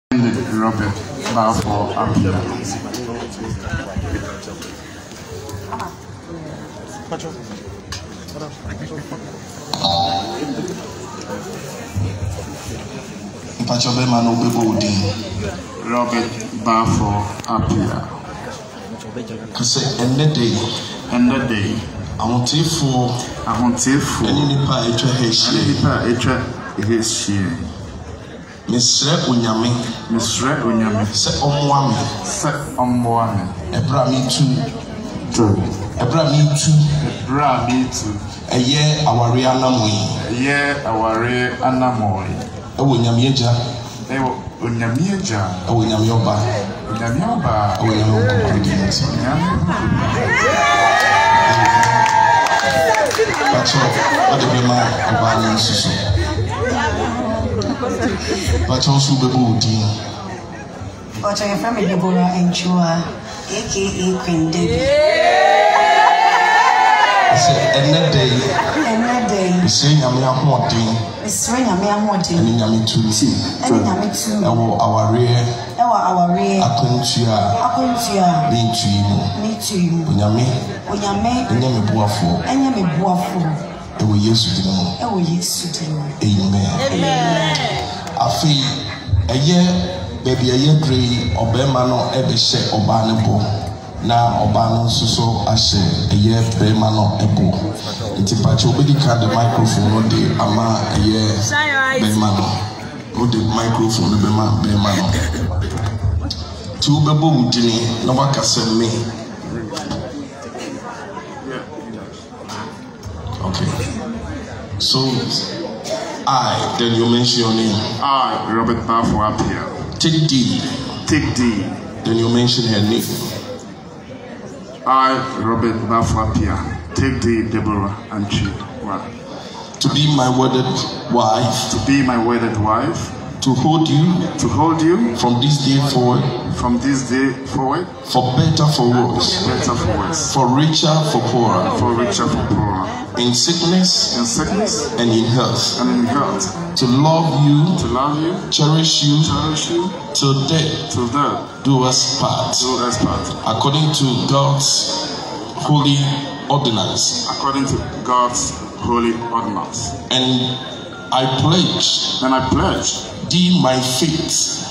Robert Balfour Apia. Robert Balfour Apia. And that day, I want to any nipa his Misre unyame se omwame ebra mi tu eye aware anamoyi ewo nyame eja ewo nyame oba Pacho adebema oba ni susu Pacho su bebo udi Pacho your friend Deborah Enchua aka Queen Debbie. I said another day we say nyame ahoden ani nyame tu ewo aware akontua ni tuimu onyame enye me boafo ewo Yesu dino amen afi eye baby eye grey obema no ebe hye oba ne bo na oba no so ahye eye bema no ebo nti pacho obedi ka the microphone no dey ama eye bema no the microphone bema no tu bebo udini na wakase me. Okay, so then you mention your name. I, Robert Balfour Apia. Take D. Then you mention her name. I, Robert Balfour Apia. Take D, Deborah Enchua. To be my wedded wife. To hold you. From this day forward. For better, for worse. For richer, for poorer. In sickness and in health. To love you. Cherish you. Till death. Do us part. According to God's holy ordinance. And I pledge. Thee my faith.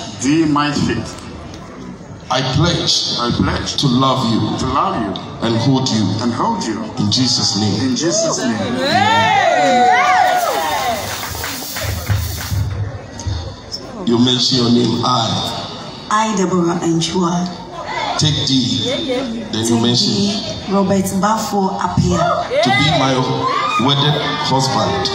I pledge to love you and hold you in Jesus' name. You mention your name. I Deborah Enchua. Take D. Then you mention Robert Balfour Apia. To be my wedded husband.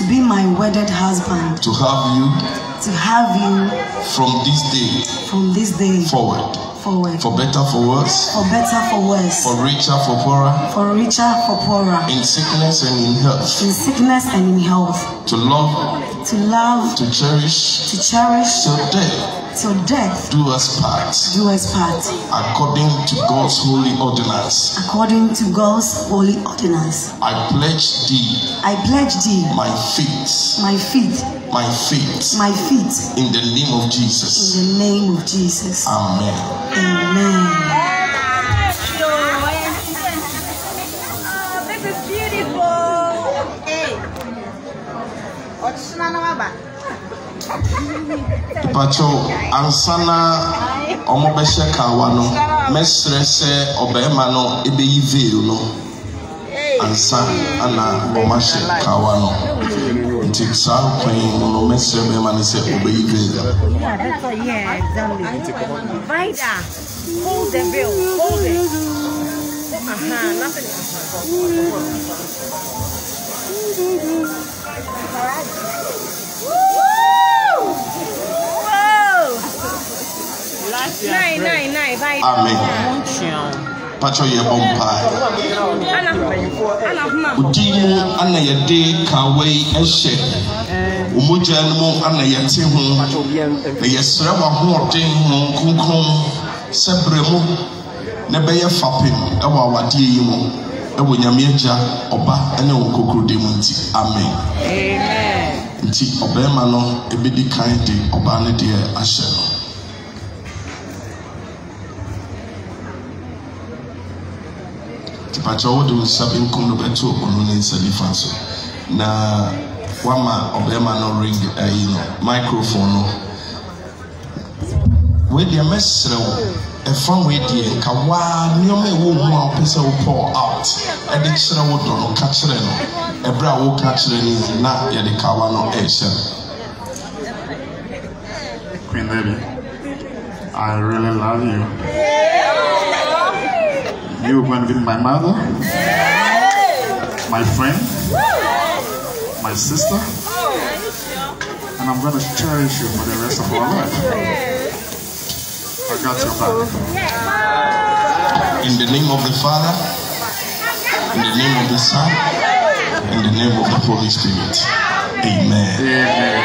To have you from this day forward. For better, for worse. For richer, for poorer. In sickness and in health. To love. To cherish. Till death. Do us part. According to God's holy ordinance. I pledge thee. My feet. In the name of Jesus. Amen. This is beautiful. Pacho ansana omobeshe kawano mesre se obema no ebeyi veil no ansa ana omashe kawano nti sa kwen no mesre bema ne se obeyi veil. Yeah, that's what, yeah, exactly. Vida, hold the veil, hold it. Nothing. Nine. Amen. Pacho ye bompa. Udimu ana yede kawei ehye. Umoja no ana yete ho. Na yesre wa ho den ho kunkun sebremu na beye fapem e wa wade yi mu. E wo nyame agya oba ene wo kokrode mu nti. Amen. Nti obema no ebedi kan de oba ne de ahye no. Tipacho wo do sabin kum no beto onu ne nsalifa so. Na wama obema no ring microphone no. We dey mesre wo e from we dey ka wa nioma e wo mu a pese wo pour out. E dey kire wo do no ka kire no. E bra wo ka kire ni na ye dey ka wa no e share. Queen Lady, I really love you. You're going to be my mother, my friend, my sister, and I'm going to cherish you for the rest of our life. I got your back. In the name of the Father, in the name of the Son, in the name of the Holy Spirit. Amen. Amen.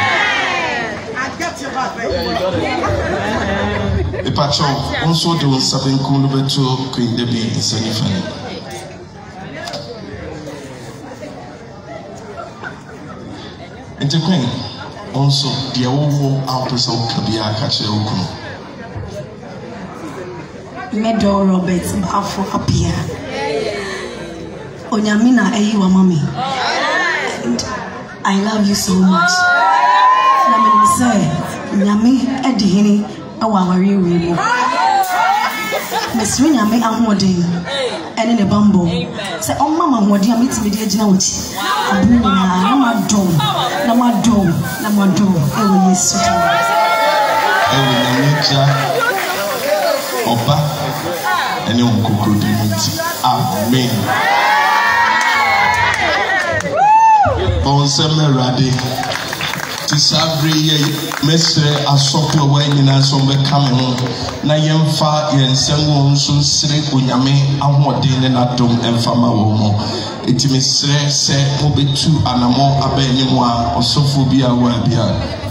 Epacho, also do something cool to Queen Debbie and Sunny Fanny. And the Queen, also the old Alpes of Kabia Catcher Okuno. Meadow Roberts Bafo Apia Onyamina Eyiwa Mommy. And I love you so much. Nyame edihini awawari wiwo mesri nyame ahoden ene ne bambo se omama hoden ametimi de agina wuti abu na madom ewo Yesu ewo nyamija oba ene onkokoro de muti amen bon semerade Tisabri mesre asoplo wa nyina so be kame ho na yemfa yensem wo nso sire onyame ahode ne nadom emfama wo mo etimesre se mo betu anamo abanyimu a osofo bi a wa bia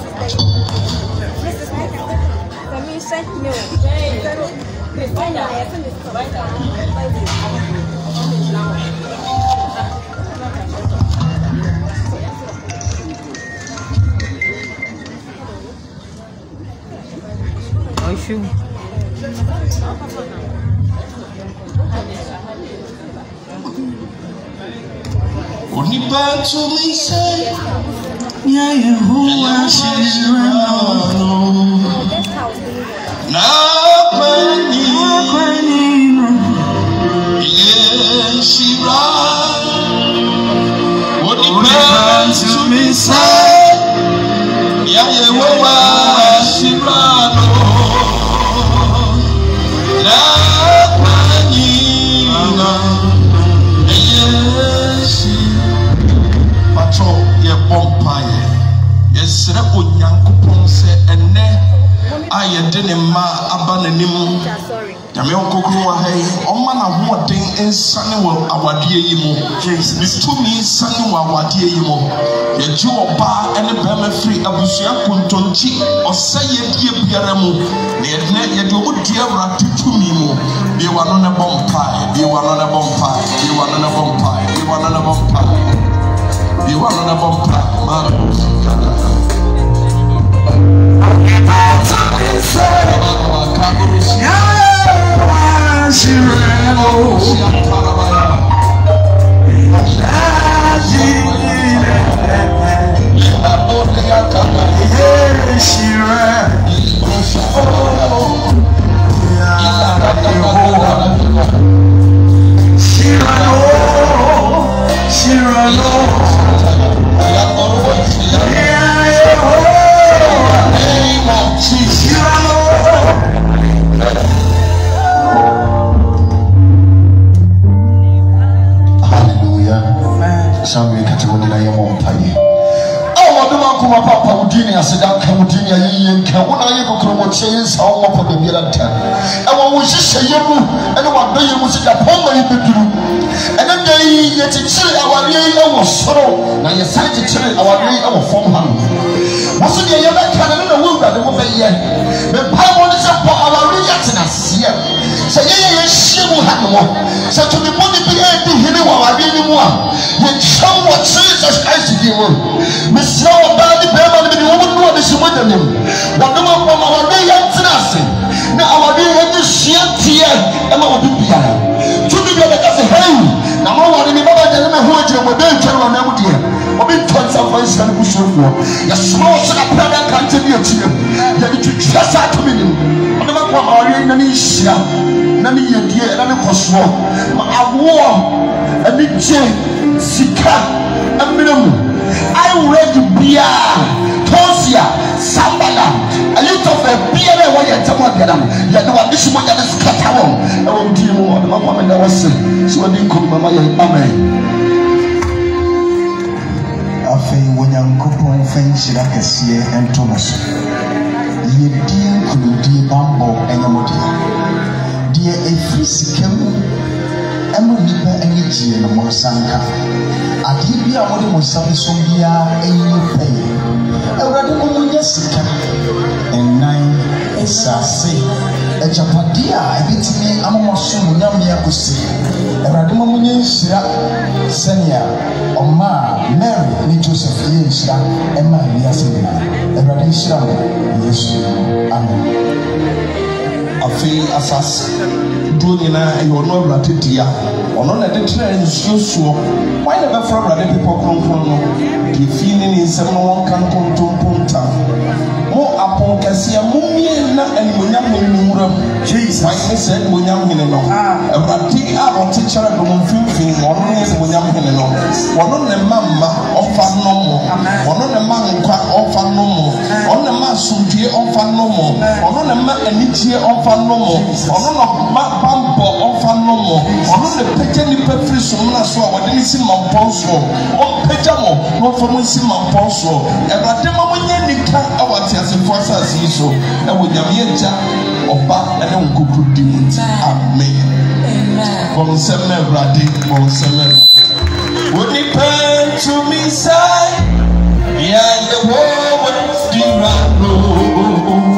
Only back to me say, yeah, you who I should now when yeah, she ran. Only back to me say, yeah, you who I should run. Yesere onyankopon se enne ayede ne ma abananim nyame okokuru wa hai omma na hoden ensane wa awade yi mu bitumi ensane wa awade yi mu yeji oba ene bema free abusua kontonchi osaye die biara mu ne yede odua wra tutumi mu bi wa no ne bompai bi wa no ne bompai bi wa no ne bompai bi wa no ne bompai bi wa no ne bompai man Papa Udini asida kamudini ayiyenka wona yeko kromoche yinsa wo papa bebira ntan ewo wo hihye yemu ene wado yemu sida pomma yibeduru ene dai yetichire awari ewo soro na yesai tichire awari ewo fom ha wo so de yebeka na na wo wura de wo beye me pa mo ne se po awari yatena sie se yeye yehye mu ha no se to me boni bi e di hene wa awari ni mu a ye cham wo Jesus Christ di wo me sra wo ba di be ma ni wo no de se mo dem wo no mo ma awari yatena se na awari ye ni hye tie e ma wo bi bia to bi be ka se hey for. Your small son of Praga can't tell you. You just out to me. I'm not going to any share. None of you, dear, and I'm a war. A big chain, Sika, a minimum. I read beer, Tosia, Sambala, a little of a beer away at Tamadam. You know what this one is cut out. I won't deal more than my woman that was saying. So I didn't come my amen. I think when I'm coupon things like a seer and Thomas. Ye dear could dear Bambo and Yamodia. Dear a free Sikem. Emu nipa energy na monsanka ade bia wode monsanka so bia eyi pe ewrade mo munya sika enan esase ejapade a ebitimi amomoso munyame akosi ewrade mo munya nhira senia oma Mary ni Joseph ye nhira ema bia senia ewrade nhira mo Yesu amen afi asas Donina and you're not Ratidia, or not at the train is usual. Why never from other people come from the feeling in someone can come to Punta? More upon Cassia Mumina and Munyam in Muram. Jesus, I said Munyam in a Rati or teacher at the Mumfin, or Munyam in one on the Mamma of Fanomo, one on the Manka of Fanomo, on the Massuji of Fanomo, on the Manitia of Fanomo, on Bambo of Fanomo, on the Petty Petri Sumna Swa, what is in my ponso, on Pejamo, not from my ponso, and Radema Munika, our tears and forces, so, and with Yamieta or Bat and Uncle Demons. Amen. Bonsemer Radi, Bonsemer. Would it turn to me side behind the wall with the road?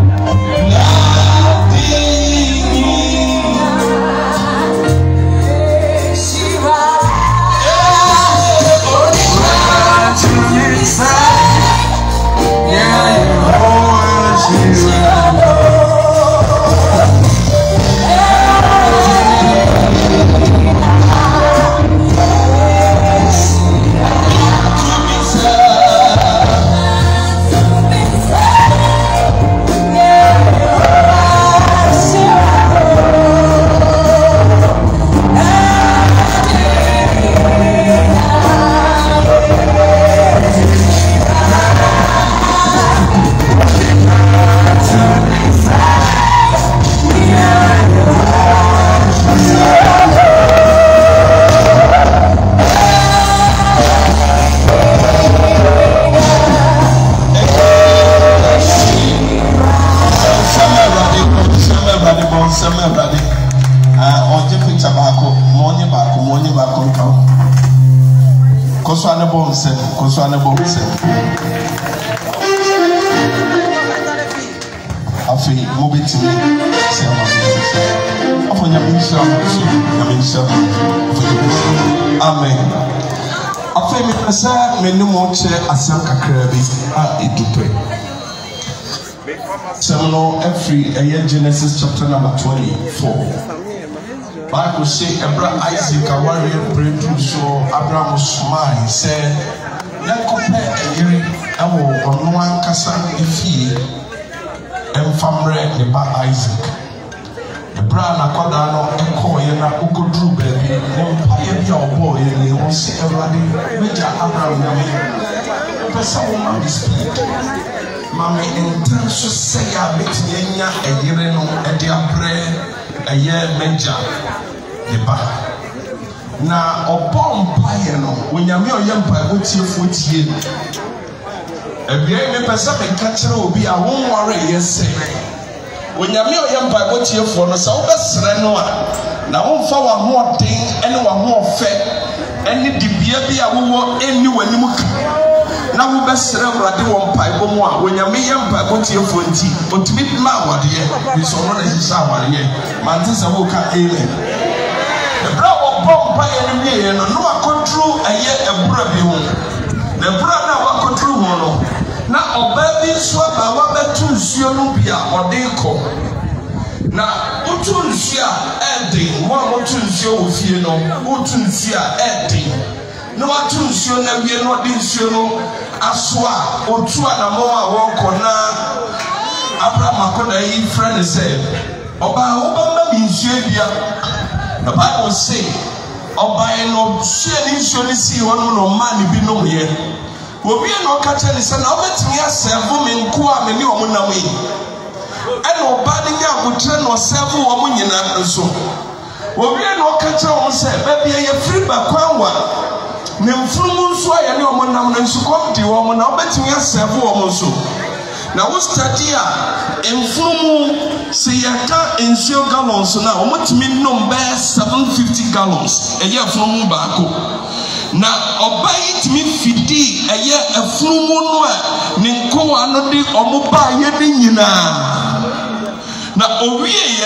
Amen. After me, I say, me no more chair as some kakrebi edupe. So every Genesis chapter number 24. Bible say Abraham Isaac a warrior breakthrough so Abraham smile say Yakob ayiri awo ono ankasa efie emfamre ne ba Isaac. Abraham akoda no ekoye na ugodru baby ne mpaye bia obo ye ne won se Awurade meja Abraham nyame pesa wo ma speak mama intenso say ya betnya ayire no e de abre eye meja ne ba na obo mpaye no onyame oye mpaye go tiefo tie ebia me pesa me ka kire obi a won ware yese onyame oye mpaye go tiefo no sa wo besere no a na won fa wa ho den ene wa ho ofe ene dibia bi a wo eni wanim ka na wo besere Awurade wo mpaye go mu a onyame ye mpaye go tiefo nti otumi ma awade bi so no na hisa awade mante sa wo ka amen. The brother bomb by enemy and no control a year a brother be home. The brother wa control one. Now a baby swap a water to Sionubia or Deco. Now, Utunsia ending, one Utunsio with you know, Utunsia ending. No Utunsio, and we are not in Siono. aswa otua na mo a wonko na Abraham akoda yi friend say oba obama mi nsuo bia the Bible say oba no hye ni nsuo ni si wono no ma ni bi no ye obi no ka che ni say na obetimi aserve me nko a me ni omunam yi ena oba ni nya abotre no serve wo mo nyina nso obi no ka che wo say ba bia ye free ba kwanwa ne mfurumu nso aye ne omunam nso komti wo mo na obetimi aserve wo mo nso na wo study a mfurumu se yaka ensio gallons na omotimi nom be 750 gallons eye mfurumu baako na obayi timi fidi eye mfurumu no a ne nkowa no de omoba ye de nyina na owieye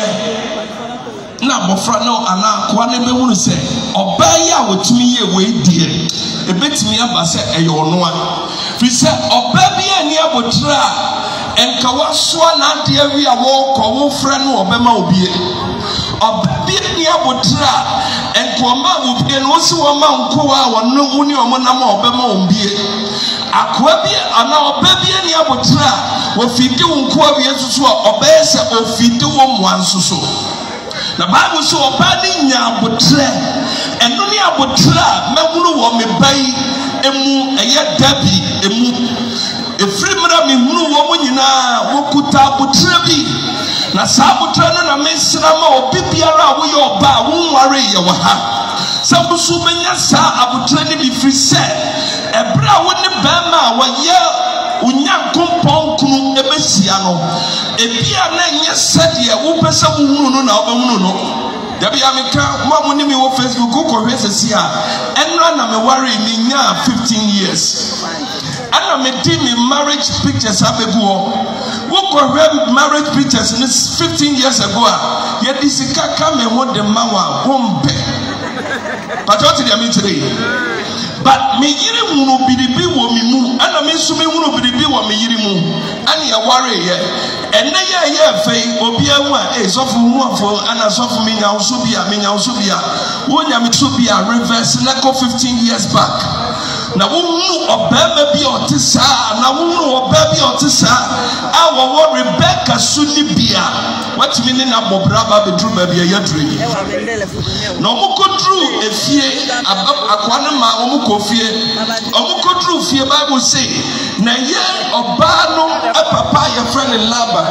na bofra no ana kwa ne behunu se obayi a wotimi ye we die ebetimi aba se eye ono a fi se obabi ani abotra enka waswa na ade awi a wo ko wo fra no obema obie obabi ani abotra enka oma obie no si wo ma nkowa a wono woni omonam a obema obie akwa bi ana obabi ani abotra wo fidi wo nkowa bi ensusu a obese ofidi wo mwansusu na Bible so obani nya abotra eno ni abotra mehunu wo me bai emu eye dabi emu efrimra me hunu wo mo nyina wokuta abotra bi na sa abotra no na mesra ma obibiara wo ye oba wo nware ye wa ha sabusu menya sa abotra ni bi free se ebra wo ne bema wo ye unyankompon kunu ebesia no ebia na nye sede wo pesa wo hunu no na wo hunu no dabi ameka mo ni mi wo Facebook ko hwesesi a enra na me worry ni nya 15 years ana me di me marriage pictures abegu wo ko marriage pictures ni 15 years ago a ye disika ka me ho de mawa bombe patoti dia me today but me yiri munu bidibi wo mi mu ana me so me munu bidibi wo me yiri mu ani ya worry ye enne ye fei obi ahu a sofu hu afo ana sofu me nya so bia wo nya me so bia reverse na ko 15 years back na wo hu obama bi otisa na wo hu obaba bi otisa a wo Rebecca suni bia watimi ne na bobraba bedru ba bia yadreni na omukodru efie akwane ma omukofie omukodru fie Bible say na ye oba no papa ye friend Laba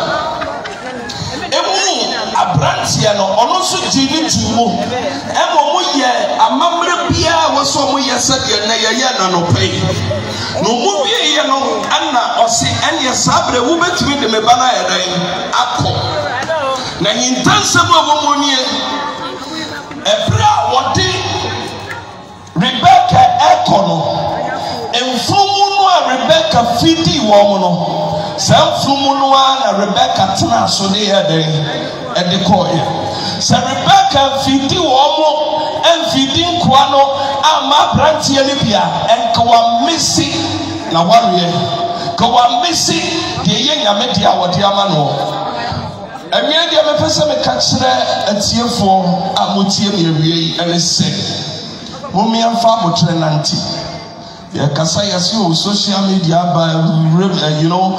emu abrantia no ono so jini tumo emo mo ye amamre bia wo so mo ye sade na ye na no pai no mo bia ye no ana osi ene sabre wo betimi de me bana ye dan akọ na yintansem wo mo nie ebra wodi Rebecca ekono emfumu no a Rebecca fidi wo mo no Self-fumu na Rebecca tana so ne yede edikoye se Rebecca fidi wo mo enfidi nkwa no ama brantie ne bia enka wa misi na warrior ka wa misi de ye nyame dia wode ama no emie dia me pese me ka kire atiefo amotie me awie yi ene se momi amfa abotre nanti ya kasa yasi o social media by you know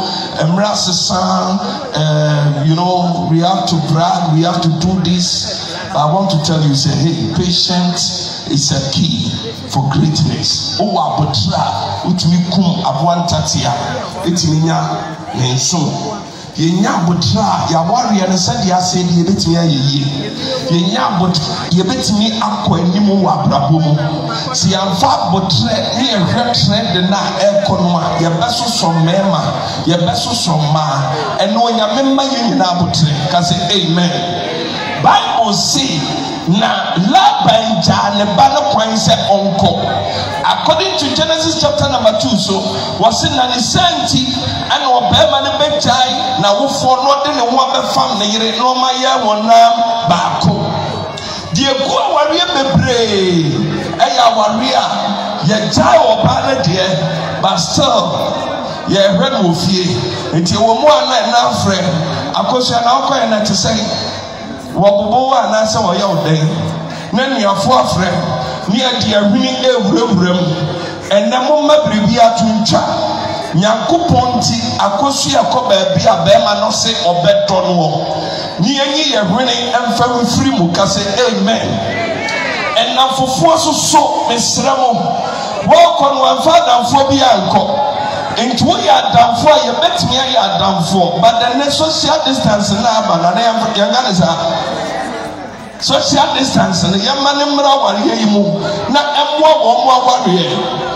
you know we have to brag, we have to do this. I want to tell you, say, hey, patience is a key for greatness. Oh, abotra utimi kum abwantatia etiminya nenso yenya abotra ya warrior ne sade ase de betimi ayeye yenya abotra ye betimi akọ anim wa abrabomu si amfa abotra ne ehwe trend na ekonoma ye beso somema ye beso soma eno onyamemma yenyina abotra ka say amen. Bible say na Laban jane bana kwan se onko according to Genesis chapter number 2 so was in an santi and obema ne bejai na wofo no de ne ho abefam ne yire no ma ye wonam baako die ku aware bebre eya aware ye jai oba na de but still ye hwe no fie enti wo mu ana na afre akosua na okoye na tesai wobobo ana se wo ye odan na nuafo afre ni ade ahwini ewurawuram enamo mabribi atuntwa Nyankoponti akosu yakoba bi abema no se obeto no ni enyi ye hwene emfa mfiri mu ka se amen enna fofo so mesremo wo konwa amfa damfo bi anko enti wo ya damfo ye betimi ya damfo but the social distance na aba na yanga za social distance na yamma ne mra ware yi mu na emmo wo aware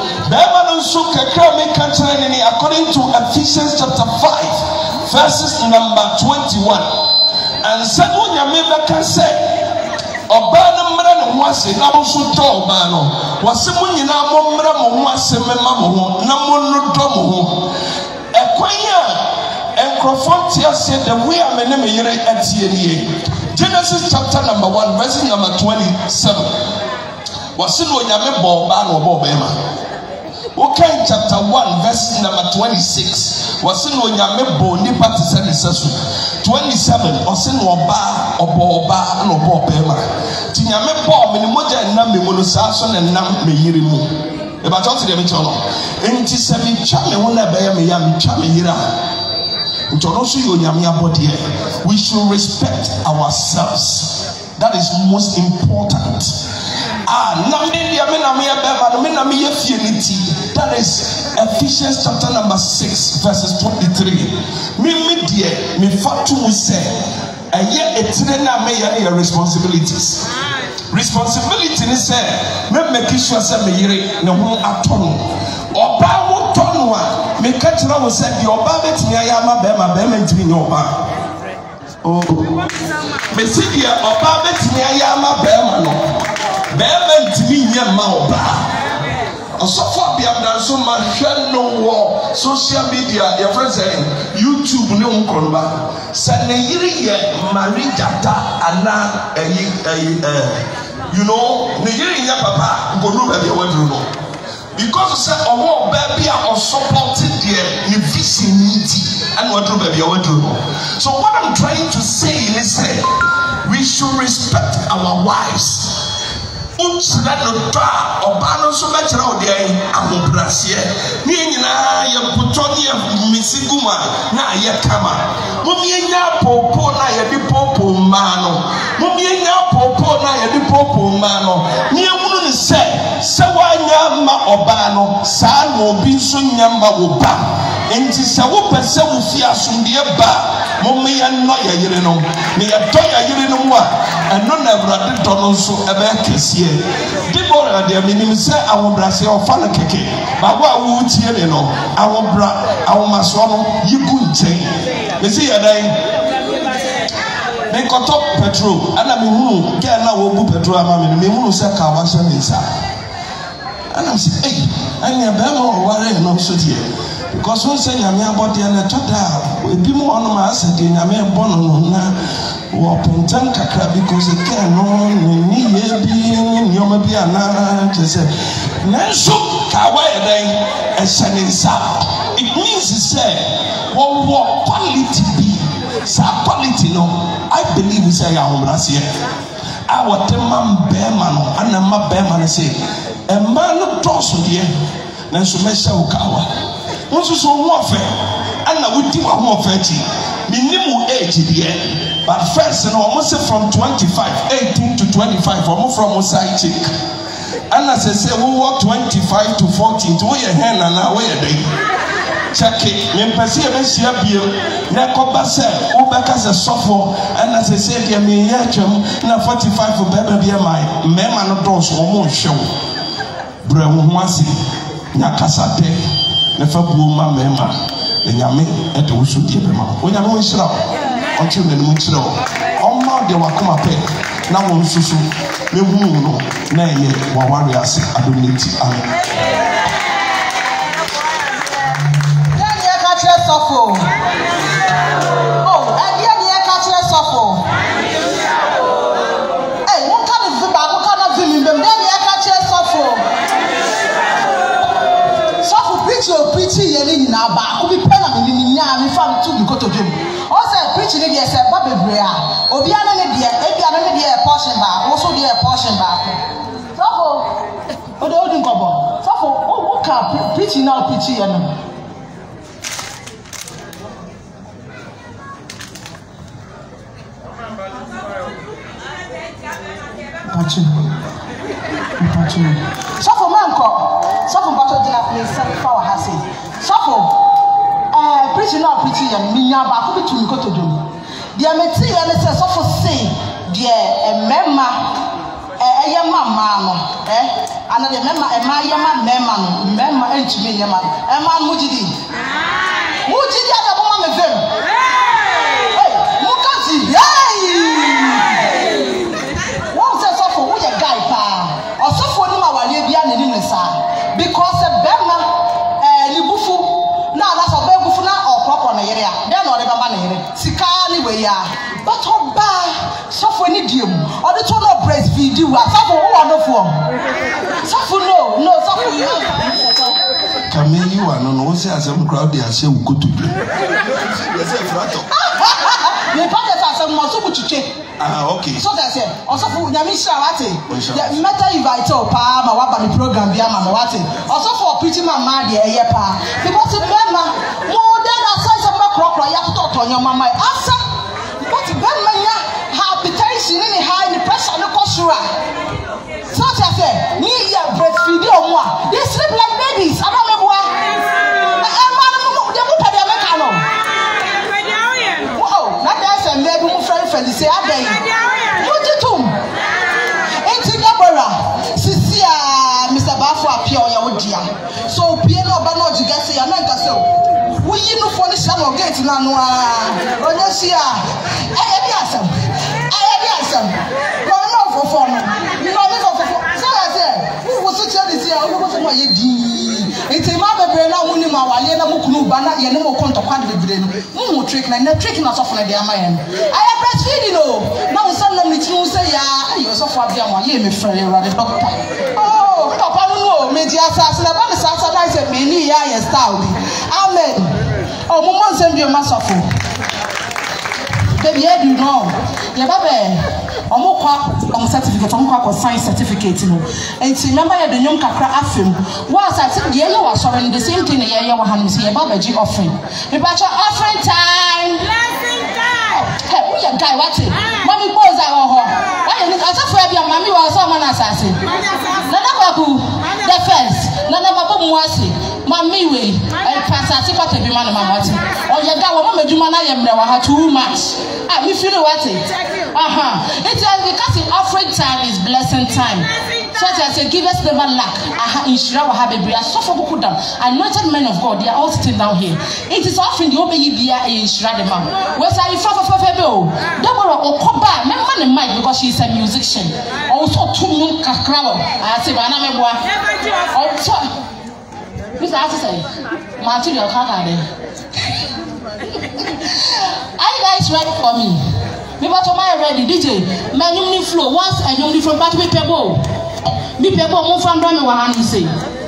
according to Ephesians chapter 5 verses number 21 and said when you make say Obana mra no wase na bo so to obano wase mo nyina mo mra mo wase mema mo na mo no do mo ho ekwanya encrofontia said the way am na me yere atie Genesis chapter number 1 verse number 27 wase no nyame bo ba no bo bema. Okay, chapter 1 verse number 26 was no nyame bo nipa te se ne sesu 27 ose no oba no bo bema ti nyame bo me ni moja na me mu no sa so ne nam me yiri mu e ba tawti de me chono enti se mi twa me ho na be ya me ya mi twa me yira ntono so yo nyame abode we should respect ourselves. That is most important. That is Ephesians chapter number 6 verses 23. Me fatu mu say eye etire na me your responsibilities. Responsibility ni say me make sure say me yire ne ho atono. Oba wo tono a me ka kira wo say the oba betimi ayama be ma ntimi ni oba. Oh, Messiah, Oba betimi ayama be ma no. Be ntimi nyama oba. Osofo biamdan so ma hwe no wo social media your friends saying YouTube ne unkonba say ne yiri ye marijata ana you know ne yiri ye papa ngonu ba be wadru no because say owo ba bia o supported there ne vision niti and wadru ba bia wadru no. So what I'm trying to say is we should respect our wives. Utsira no twa obano so be kira ode ai ahobrase ni nyina ye puto ni misiguma na ye kama mumienya popo na ye di popo ma no mumienya popo na ye di popo ma no ni ehunu ni se wanya ma obano sa no obi so nyama wo ba enti se wo pese wo fi asundie ba mumiya no ye yire no ni ye do ye yire no a eno na Awurade do no so ebe kese Dibora de minim se awombrase ofa na keke bawo awu tie ne no awombra awomaso no yiku nchen me se yadan me koto petrol ana me hunu ke na wo bu petrol ama me hunu se ka wa so nsa ana me se anya ba mo ware no so tie because we say nyame abode na toda ebi mo ono ma ase de nyame bono no na wo pentan kakra because it can no ni ye bi ni nyoma bi ana tese nanso ka wa eden e shanensa. It means say wo quality bi sa quality no I believe we say ya homrasie a what man be man no ana ma be man say e man no toso de nanso me sha wo kawa wonso so ho afa ana wudi wa ho afa ti minimu age de. But first, you know, almost from 18 to 25, almost from Osai chick. And as I say, we walk 25 to 40, to where your hand and now where they check it. Me perceive a share bill, Nakoba said, Ubaka as a sophomore, and as I said, you may hear him, now 45 for baby, my mema no doors or more show. Brewasi, Nakasate, never blew my mema, and Yami at the Usu Dibema. When I'm always until the Munchro. On my de Wakuma Pay, now on Susu, the woman, nay, warriors, adonity. Oh, and yet, catch a sophomore. Hey, what kind of what kind of film? Then you catch a sophomore. Sophomore preaching, yelling now, but could be penny in the yarn, we found two go to him. Preaching the say Baba Brea. Obiana ne dia, Ebiana ne dia portion ba, also dia portion ba. So for Odin Kobo. So for who can preaching now preaching Suffer manko, suffer battle dinner place for our house. Suffer, preaching now preaching and me now back to me go to do. Dear Meti and it says suffer say, dear memma, mama, and the memma, memma, and to me, man, Mujidi. Mujidi, the woman of them. Hey, Mukazi, yay! What was that suffer? Who a guy, pa? Or suffer no more in the side because a bema Libufu now that's a bebufu now or proper on the area. They're not ever money. Sikani way, but how bad suffer any deal or the total breastfeed you are suffer who are no form. Suffer no, suffer you. Come in, you are no say as some crowd they are say we go to play. The pockets are some more so much. Okay. So that's it. Also, for Yamisha Wati, the meta invite pa my wabani program via Mama Wati. Also for pretty mama dear yepa. Because remember, more than a size of my crop, I have to talk on your mama after. But remember, have the tension in the high the pressure on the cosura. So that's it. Me ya breastfeed or more. They sleep like babies. I don't know why. Say again. What you do? Enti Gabora, Sisia, Mr. Bafu appear on your dear. So Piano Bano Jigasi, I meant so. We know for the sum of gates now. Ronasia, I have some. No, for fun. You know, so I said, who was such a this year? Who was my it's a mother brain. I wouldn't know why I Mukunu Bana, you know, contact the brain. Moon trick like that tricking us off like the man. I have breastfeeding. Now, some of them say, yeah, you're so far beyond my year, my friend, you're a doctor. Oh, Papa, no, Media Assassin, about the Sassa, I said, many years, Amen. Oh, Mumma send you a massacre. Baby, you know, your baby. On certificate, on science certificate, and remember the young Kakra Afim was I said, the yellow was showing the same thing the year one see about G offering. The batch offering time. Hey, we are guy watching. Mommy pose our home. I just for your mammy was someone assassin. Nanababu, the first, Nanababu Mwasi, Mammy way, and Passati got to be man of my watching. Or your guy, woman, Jumana, I have too much. You feel what it? It's because the offering time is blessing time. So I say, give us never lack. In Shira Wahabi, I suffer Bukudam. Anointed men of God, they are all sitting down here. It is often the Obey in Shira the Mam. Where's I from Fabio? Deborah or Koba, never in mind because she's a musician. Also, 2 million Kakrao. I say, Banamua. Also, Mr. Assistant, Material Kakade. Are you guys ready for me? Me but my ready DJ. My new flow once and new from back me pebo. Me pebo mo fan do me wa han say.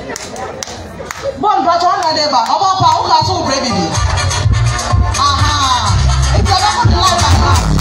Bon brother on dey ba. Oba pa o ka so baby. Aha. It's about the life I have.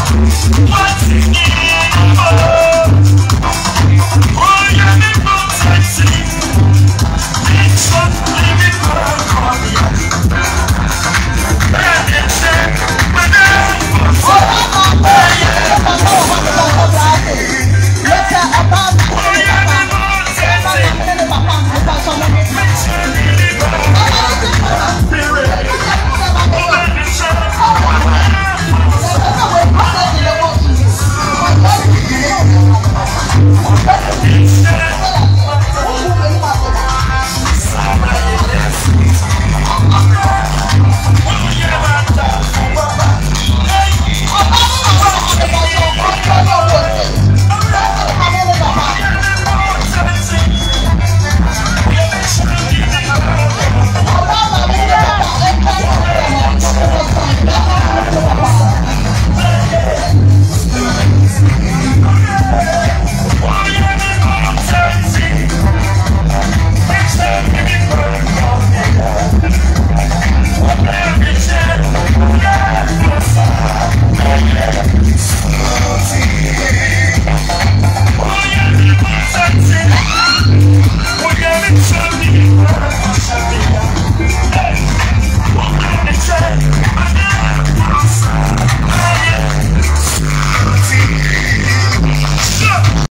What?